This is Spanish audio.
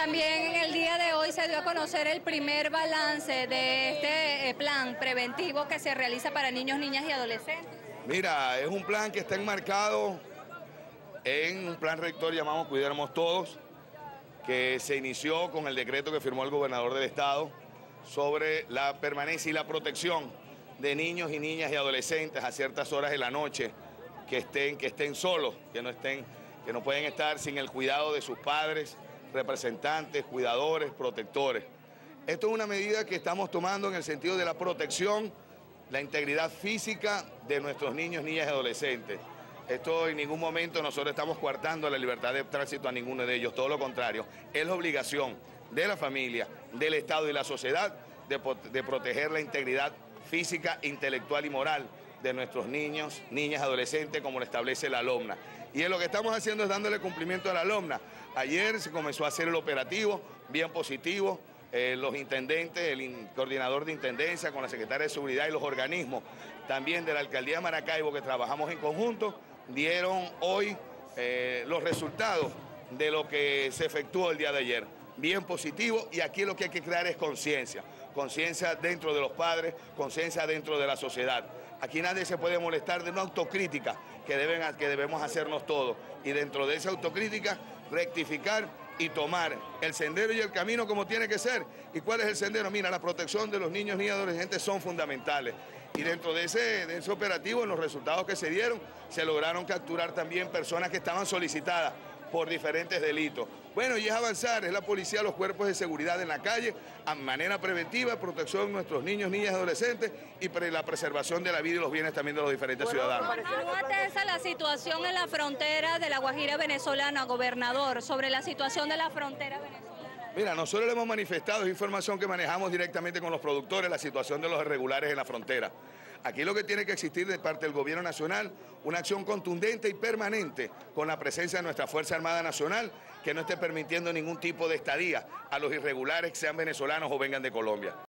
También en el día de hoy se dio a conocer el primer balance de este plan preventivo que se realiza para niños, niñas y adolescentes. Mira, es un plan que está enmarcado en un plan rector llamado Cuidemos Todos, que se inició con el decreto que firmó el gobernador del estado sobre la permanencia y la protección de niños y niñas y adolescentes a ciertas horas de la noche, que estén solos, que no pueden estar sin el cuidado de sus padres, representantes, cuidadores, protectores. Esto es una medida que estamos tomando en el sentido de la protección, la integridad física de nuestros niños, niñas y adolescentes. Esto en ningún momento nosotros estamos coartando la libertad de tránsito a ninguno de ellos, todo lo contrario. Es la obligación de la familia, del Estado y la sociedad de proteger la integridad física, intelectual y moral de nuestros niños, niñas, adolescentes, como lo establece la LOMNA. Y lo que estamos haciendo es dándole cumplimiento a la LOMNA. Ayer se comenzó a hacer el operativo, bien positivo. Los intendentes, el coordinador de intendencia con la secretaria de Seguridad y los organismos también de la Alcaldía de Maracaibo, que trabajamos en conjunto, dieron hoy los resultados de lo que se efectuó el día de ayer. Bien positivo, y aquí lo que hay que crear es conciencia. Conciencia dentro de los padres, conciencia dentro de la sociedad. Aquí nadie se puede molestar de una autocrítica que debemos hacernos todos. Y dentro de esa autocrítica, rectificar y tomar el sendero y el camino como tiene que ser. ¿Y cuál es el sendero? Mira, la protección de los niños, niñas y adolescentes son fundamentales. Y dentro de ese operativo, en los resultados que se dieron, se lograron capturar también personas que estaban solicitadas por diferentes delitos. Bueno, y es avanzar, es la policía, los cuerpos de seguridad en la calle, a manera preventiva, protección de nuestros niños, niñas y adolescentes y la preservación de la vida y los bienes también de los diferentes ciudadanos. Continúa tensa la situación en la frontera de la Guajira venezolana, gobernador, sobre la situación de la frontera venezolana. Mira, nosotros le hemos manifestado, es información que manejamos directamente con los productores, la situación de los irregulares en la frontera. Aquí lo que tiene que existir de parte del gobierno nacional, una acción contundente y permanente con la presencia de nuestra Fuerza Armada Nacional, que no esté permitiendo ningún tipo de estadía a los irregulares, sean venezolanos o vengan de Colombia.